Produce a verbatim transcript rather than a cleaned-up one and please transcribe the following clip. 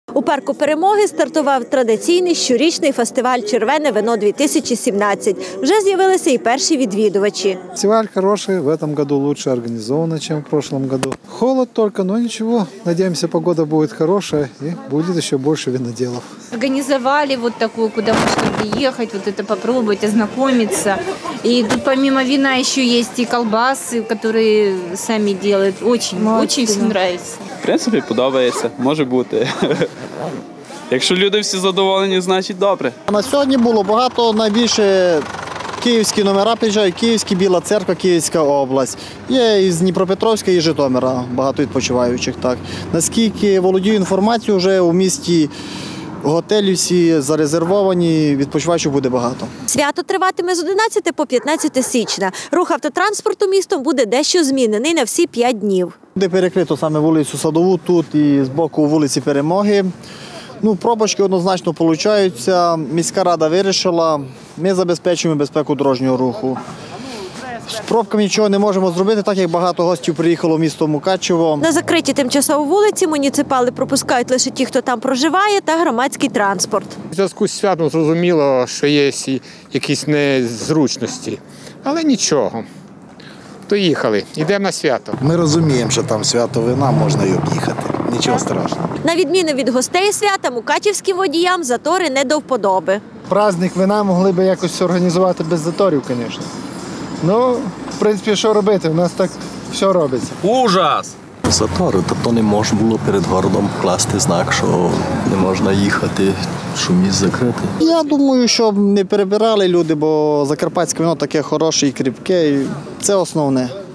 У парку Перемоги стартував традиційний щорічний фестиваль «Червене вино-дві тисячі сімнадцять». Вже з'явилися і перші відвідувачі. Фестиваль хороший, в этом году лучше организован, чем в прошлом году. Холод только, но ничего. Надеемся, погода будет хорошая и будет еще больше виноделов. Организовали вот такую, куда можно приехать, вот это попробовать, ознакомиться. И тут помимо вина еще есть и колбасы, которые сами делают. Очень, очень всем нравится. В принципі, подобається, може бути. Якщо люди всі задоволені, значить добре. На сьогодні було багато, найбільше київські номера приїжджають, Київські, Біла Церква, Київська область. Є із Дніпропетровська і Житомира багато відпочиваючих. Так. Наскільки володію інформацією, вже у місті готелі всі зарезервовані, відпочиваючих буде багато. Свято триватиме з одинадцятого по п'ятнадцяте січня. Рух автотранспорту містом буде дещо змінений на всі п'ять днів. Буде перекрито саме вулицю Садову, тут і з боку вулиці Перемоги. Ну, пробочки однозначно получаються. Міська рада вирішила, ми забезпечуємо безпеку дорожнього руху. З пробками нічого не можемо зробити, так як багато гостів приїхало в місто Мукачево. На закриті тимчасово вулиці муніципали пропускають лише ті, хто там проживає, та громадський транспорт. У зв'язку з святом зрозуміло, що є якісь незручності, але нічого. Доїхали, йдемо на свято. Ми розуміємо, що там свято вина, можна й об'їхати. Нічого страшного. На відміну від гостей свята, мукачівським водіям затори не до вподоби. Праздник вина могли б якось організувати без заторів, звісно. Ну, в принципі, що робити? У нас так все робиться. Ужас! Затори, тобто не можна було перед городом класти знак, що не можна їхати, що міст закритий. Я думаю, щоб не перебирали люди, бо закарпатське вино таке хороше і кріпке, і це основне.